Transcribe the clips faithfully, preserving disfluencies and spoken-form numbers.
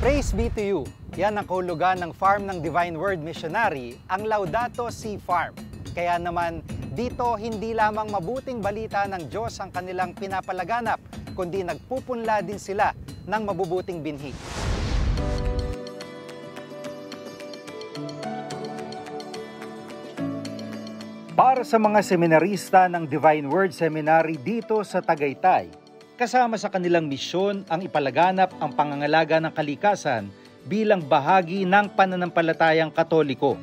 Praise be to you. Yan ang kahulugan ng farm ng Divine Word Missionary, ang Laudato Si Farm. Kaya naman, dito hindi lamang mabuting balita ng Diyos ang kanilang pinapalaganap, kundi nagpupunla din sila ng mabubuting binhi. Para sa mga seminarista ng Divine Word Seminary dito sa Tagaytay, kasama sa kanilang misyon ang ipalaganap ang pangangalaga ng kalikasan bilang bahagi ng pananampalatayang Katoliko.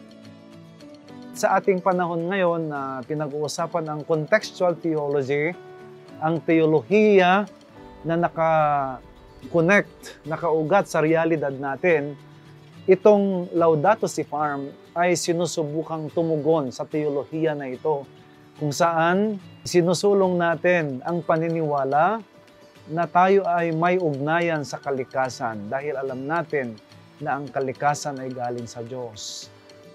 Sa ating panahon ngayon na pinag-uusapan ang contextual theology, ang teolohiya na naka-connect, nakaugat sa realidad natin, itong Laudato Si Farm ay sinusubukang tumugon sa teolohiya na ito, kung saan sinusulong natin ang paniniwala na tayo ay may ugnayan sa kalikasan dahil alam natin na ang kalikasan ay galing sa Diyos.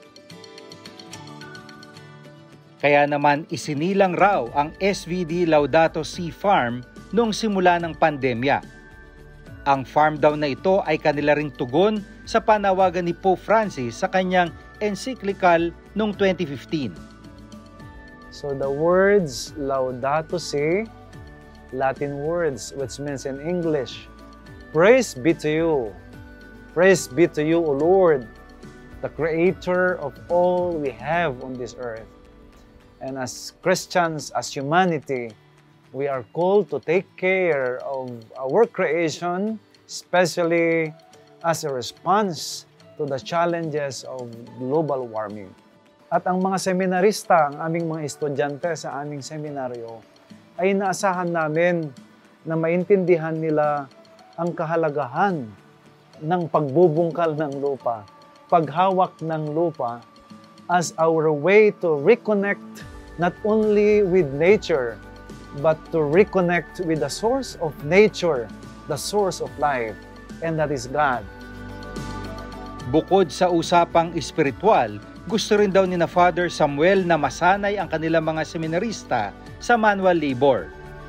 Kaya naman isinilang raw ang S V D Laudato Si Farm noong simula ng pandemya. Ang farm daw na ito ay kanila ring tugon sa panawagan ni Pope Francis sa kanyang encyclical noong twenty fifteen. So the words Laudato Si, Latin words which means in English, praise be to you. Praise be to you, O Lord, the creator of all we have on this earth. And as Christians, as humanity, we are called to take care of our creation, especially as a response to the challenges of global warming. At ang mga seminarista, ang aming mga estudyante sa aming seminaryo, ay naasahan namin na maintindihan nila ang kahalagahan ng pagbubungkal ng lupa, paghawak ng lupa as our way to reconnect not only with nature, but to reconnect with the source of nature, the source of life, and that is God. Bukod sa usapang espiritual, gusto rin daw ni na Father Samuel na masanay ang kanilang mga seminarista sa manual labor.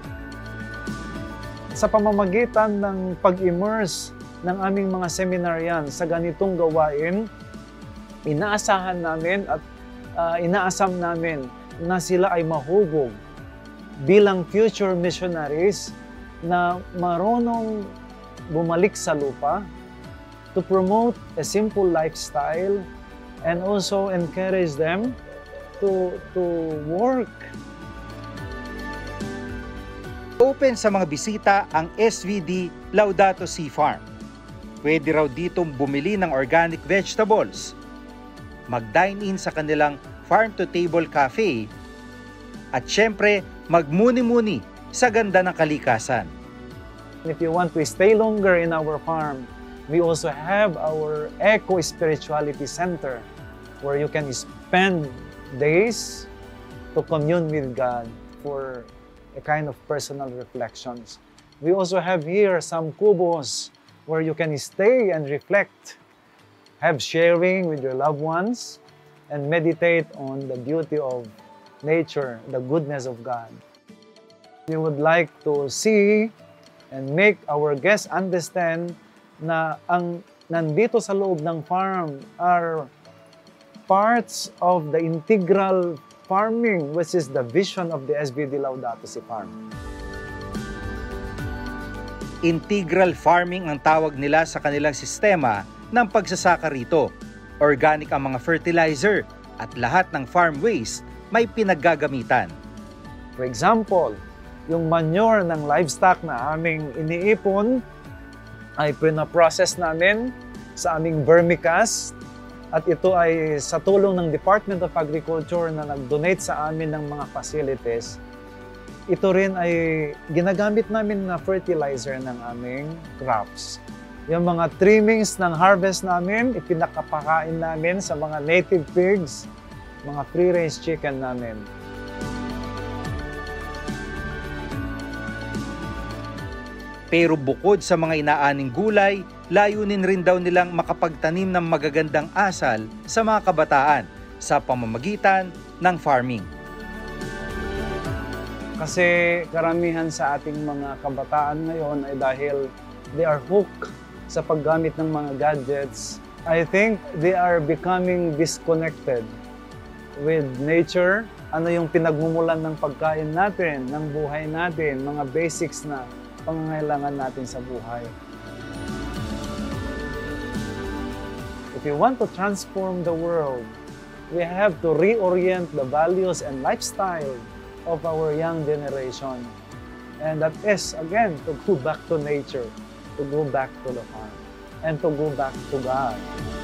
Sa pamamagitan ng pag-immerse ng aming mga seminaryan sa ganitong gawain, inaasahan namin at uh, inaasam namin na sila ay mahubog bilang future missionaries na marunong bumalik sa lupa to promote a simple lifestyle and also encourage them to, to work. Open sa mga bisita ang S V D Laudato Si Farm. Pwede raw ditong bumili ng organic vegetables, mag-dine-in sa kanilang farm-to-table cafe, at syempre magmuni-muni sa ganda ng kalikasan. If you want to stay longer in our farm, we also have our Eco-Spirituality Center where you can spend days to commune with God for a kind of personal reflections. We also have here some kubos where you can stay and reflect, have sharing with your loved ones, and meditate on the beauty of nature, the goodness of God. We would like to see and make our guests understand na ang nandito sa loob ng farm are parts of the integral farming, which is the vision of the S V D Laudato Si Farm. Integral farming ang tawag nila sa kanilang sistema ng pagsasaka rito. Organic ang mga fertilizer at lahat ng farm waste may pinaggagamitan. For example, yung manure ng livestock na aming iniipon ay pinaprocess namin sa aming vermicast, at ito ay sa tulong ng Department of Agriculture na nag-donate sa amin ng mga facilities. Ito rin ay ginagamit namin na fertilizer ng aming crops. Yung mga trimmings ng harvest namin, ipinakapakain namin sa mga native pigs, mga free-range chicken namin. Pero bukod sa mga inaaning gulay, layunin rin daw nilang makapagtanim ng magagandang asal sa mga kabataan sa pamamagitan ng farming. Kasi karamihan sa ating mga kabataan ngayon ay dahil they are hooked sa paggamit ng mga gadgets, I think they are becoming disconnected with nature. Ano yung pinagmumulan ng pagkain natin, ng buhay natin, mga basics na pangangailangan natin sa buhay. If you want to transform the world, we have to reorient the values and lifestyle of our young generation. And that is, again, to go back to nature, to go back to the farm, and to go back to God.